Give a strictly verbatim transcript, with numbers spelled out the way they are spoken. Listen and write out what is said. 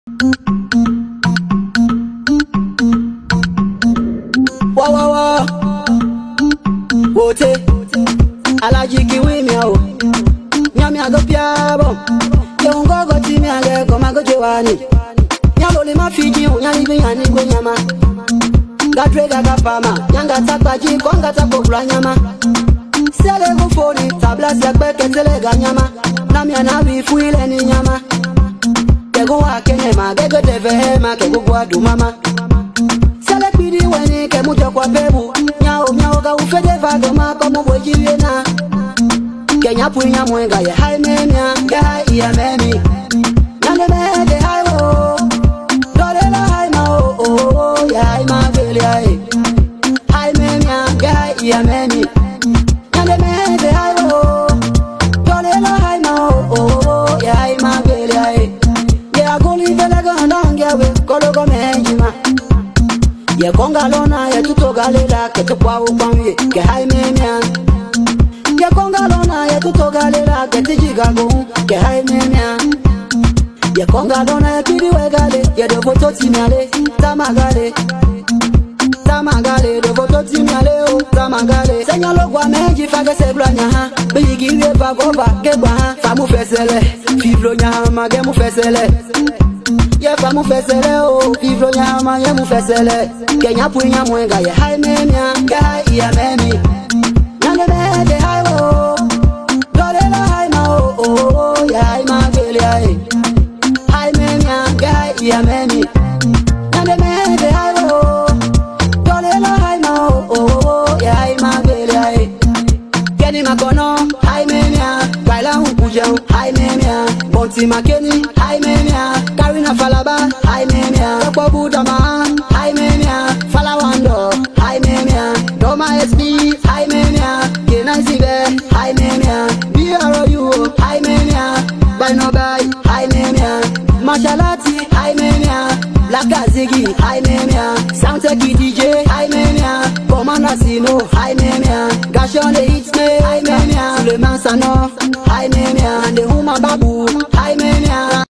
Wow wow wow. Wote alajiki wimi o. Nyami agopia bo. Ye ungogo timi age ko magoje wani. Nyalo le mafiji unyali bi yani go nyama. Gadre gaga fama. Nyanga takwaji konga takokula nyama. Sele go fori tabla sia peke tele ga nyama. Nami anabi fuile ni nyama. Kego wa kenye ma gege deve ma kego kwa du mama. Sele pidi weni ke mujo kwa bebu. Nyao nyao ga ufede vago ma komu bojiwe na. Kenya punya mwenga ya hai memia ya hai ya memi. Nane me de hai wo. Dole la hai ma o o o ya hai ma veli hai. Hai memia ya hai ya memi. Nane me de hai wo. Dole la hai ma o o o ya hai ma veli hai. Ya goli vela ga ndanga we kolo go menjima. Ye konga lona ye tutogalela ke tukwa ukwanwe ke hai memia. Ye konga lona ye tutogalela ke tijigago ke hai memia. Ye konga lona ye pidiwe gale ye de voto timale tamagale. Tamagale de voto timale o tamagale. Senyalo gwa menji fage se blanya ha. Bigi we bagova ke gwa ha. Famu fesele fibro nya ma ge mu fesele. Ye famu fesele o fibro nya ma ye mu fesele. Kenya punya mwenga ye hai memia ge hai ya memi. Nane me de hai wo. Dole la hai ma o o o ya hai ma veli hai. Hai memia ge hai ya memi. Nane me de hai wo. Dole la hai ma o o o ya hai ma veli hai. Keni makono hai memia. Kaila hukuja hai memia. Bonti makeni hai memia. Karina falaba hai memia. Kwa budama hai memia. Falawando hai memia. Doma S B hai memia. Kena sibe hai memia. B R O U hai memia. By no by hai memia. Mashalati hai memia. Laka Ziggy hai memia. Soundtech D J hai memia. Commander Sino hai memia. Gashon the hits me hai memia. Suleiman Sano hai memia. And the Huma Babu hai memia.